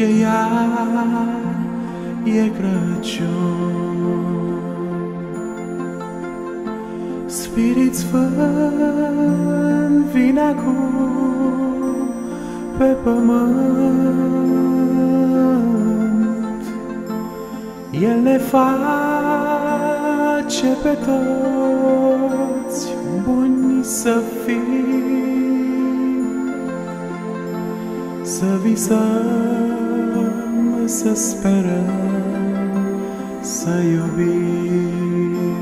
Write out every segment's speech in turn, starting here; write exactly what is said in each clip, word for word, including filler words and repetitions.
Ninge iar, e Crăciun. Spirit Sfânt, vine acum pe pământ. El ne face pe toți buni să fim, să visăm, să sperăm, să iubim.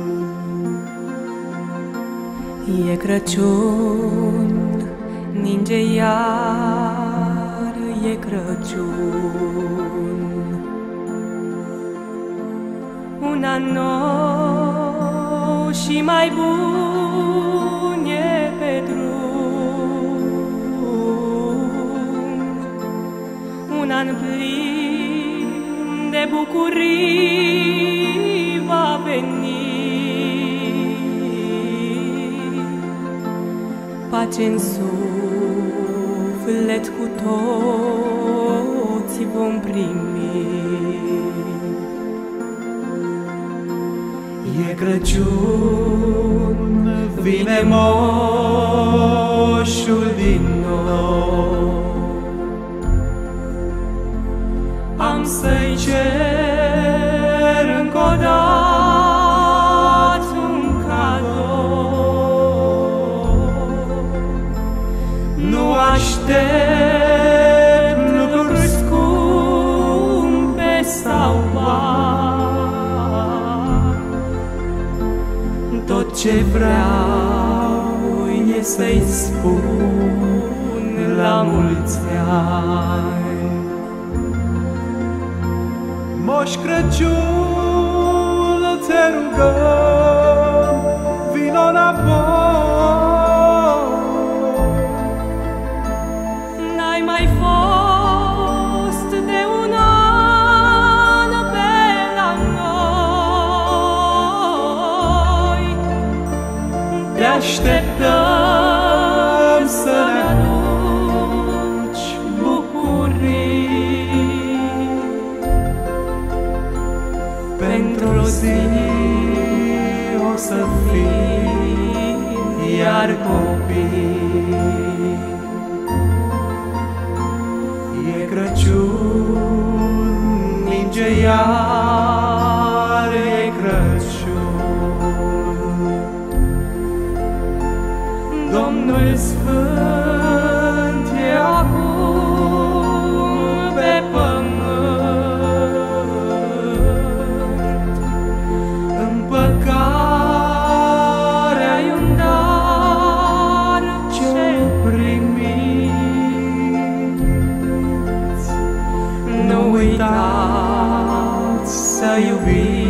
E Crăciun, ninge iar, e Crăciun. Un an nou și mai bun e pe drum. Un an plin de bucurii va veni. Pace-n suflet cu toți vom primi. E Crăciun, vine moșul din nou. Am să-i cer încă o dată un cadou. Nu aștept lucruri scumpe sau bani. Tot ce vreau e să-i spun la mulți ani. Moș Crăciun, te rugăm, vino înapoi. N-ai mai fost de un an pe la noi. Te așteptăm să ne aduci bucurii. Pentru-o zi o să fii iar copii. E Crăciun, ninge iar, e Crăciun. Domnul Sfânt e acum pe pământ. Împăcarea-i un dar ce primiți. Nu uitați să iubiți